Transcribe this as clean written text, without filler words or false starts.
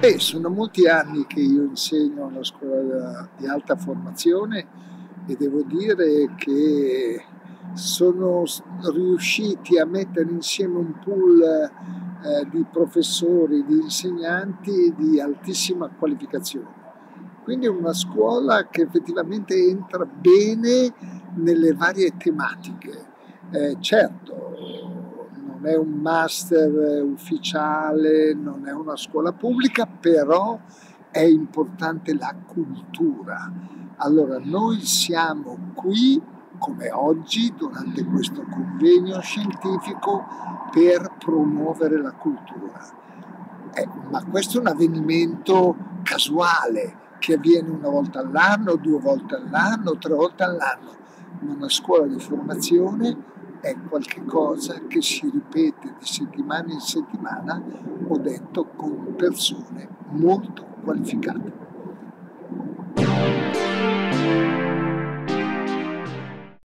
Sono molti anni che io insegno alla scuola di alta formazione e devo dire che sono riusciti a mettere insieme un pool di professori, di insegnanti di altissima qualificazione. Quindi è una scuola che effettivamente entra bene nelle varie tematiche. Certo, non è un master ufficiale, non è una scuola pubblica, però è importante la cultura. Allora, noi siamo qui, come oggi, durante questo convegno scientifico, per promuovere la cultura. Ma questo è un avvenimento casuale che avviene una volta all'anno, 2 volte all'anno, 3 volte all'anno, ma una scuola di formazione è qualcosa che si ripete di settimana in settimana, ho detto, con persone molto qualificate.